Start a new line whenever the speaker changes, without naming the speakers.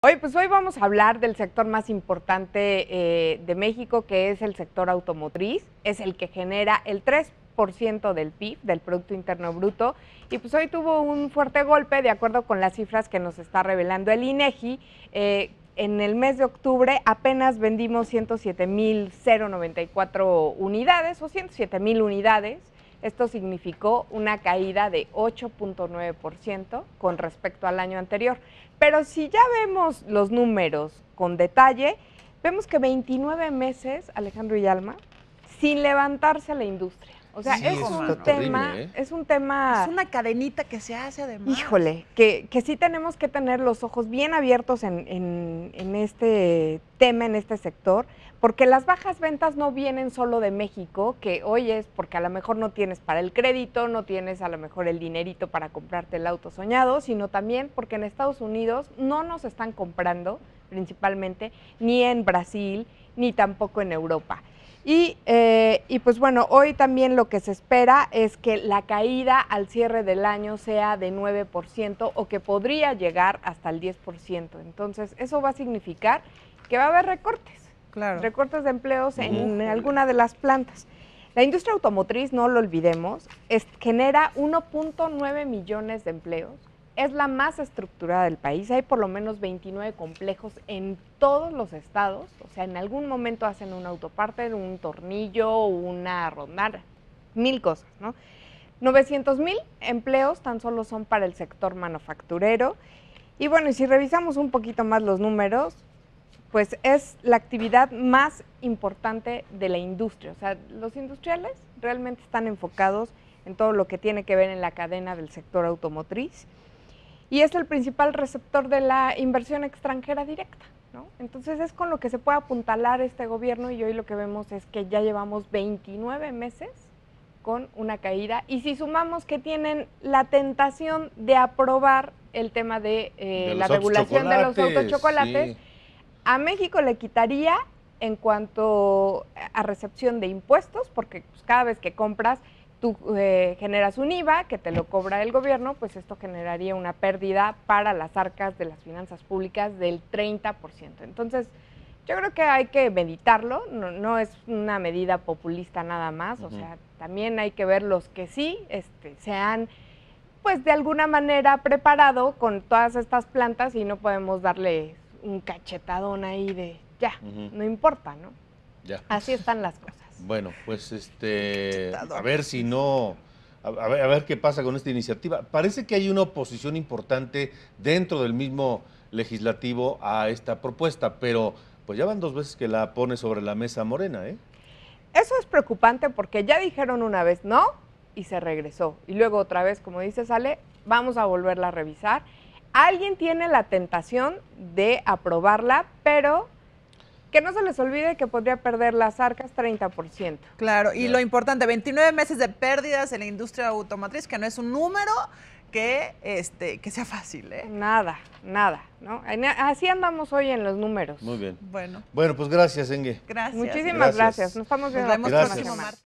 Hoy vamos a hablar del sector más importante de México, que es el sector automotriz. Es el que genera el 3% del PIB, del Producto Interno Bruto, y pues hoy tuvo un fuerte golpe, de acuerdo con las cifras que nos está revelando el INEGI. En el mes de octubre apenas vendimos 107,094 unidades o 107,000 unidades. Esto significó una caída de 8.9% con respecto al año anterior. Pero si ya vemos los números con detalle, vemos que 29 meses, Alejandro y Alma, sin levantarse la industria. O sea,
Sí,
es un tema,
es
un tema...
Es una cadenita que se hace además.
Híjole, que sí tenemos que tener los ojos bien abiertos en este tema, en este sector, porque las bajas ventas no vienen solo de México, que hoy es porque a lo mejor no tienes para el crédito, no tienes a lo mejor el dinerito para comprarte el auto soñado, sino también porque en Estados Unidos no nos están comprando principalmente, ni en Brasil, ni tampoco en Europa. Y pues bueno, hoy también lo que se espera es que la caída al cierre del año sea de 9% o que podría llegar hasta el 10%. Entonces, eso va a significar que va a haber recortes, recortes de empleos en alguna de las plantas. La industria automotriz, no lo olvidemos, genera 1.9 millones de empleos. Es la más estructurada del país, hay por lo menos 29 complejos en todos los estados, o sea, en algún momento hacen una autoparte, un tornillo, una rondada, 1000 cosas, ¿no? 900,000 empleos tan solo son para el sector manufacturero. Y bueno, y si revisamos un poquito más los números, pues es la actividad más importante de la industria, o sea, los industriales realmente están enfocados en todo lo que tiene que ver en la cadena del sector automotriz. Y es el principal receptor de la inversión extranjera directa, ¿no? Entonces es con lo que se puede apuntalar este gobierno y hoy lo que vemos es que ya llevamos 29 meses con una caída y si sumamos que tienen la tentación de aprobar el tema de la regulación de los autos chocolates, sí, a México le quitaría en cuanto a recepción de impuestos, porque pues, cada vez que compras tú generas un IVA que te lo cobra el gobierno, pues esto generaría una pérdida para las arcas de las finanzas públicas del 30%. Entonces, yo creo que hay que meditarlo, no es una medida populista nada más, o sea, también hay que ver los que sí se han, pues de alguna manera preparado con todas estas plantas y no podemos darle un cachetadón ahí de ya, no importa, ¿no?
Ya.
Así están las cosas.
Bueno, pues a ver si no, a ver qué pasa con esta iniciativa. Parece que hay una oposición importante dentro del mismo legislativo a esta propuesta, pero pues ya van 2 veces que la pone sobre la mesa Morena, ¿eh?
Eso es preocupante porque ya dijeron una vez no y se regresó. Y luego otra vez, como dice Sale, vamos a volverla a revisar. Alguien tiene la tentación de aprobarla, pero que no se les olvide que podría perder las arcas 30%.
Claro, y lo importante, 29 meses de pérdidas en la industria automotriz, que no es un número que sea fácil, ¿eh?
Nada, ¿no? Así andamos hoy en los números.
Muy bien.
Bueno,
pues gracias, Engue.
Gracias.
Muchísimas gracias. Nos estamos viendo la próxima semana.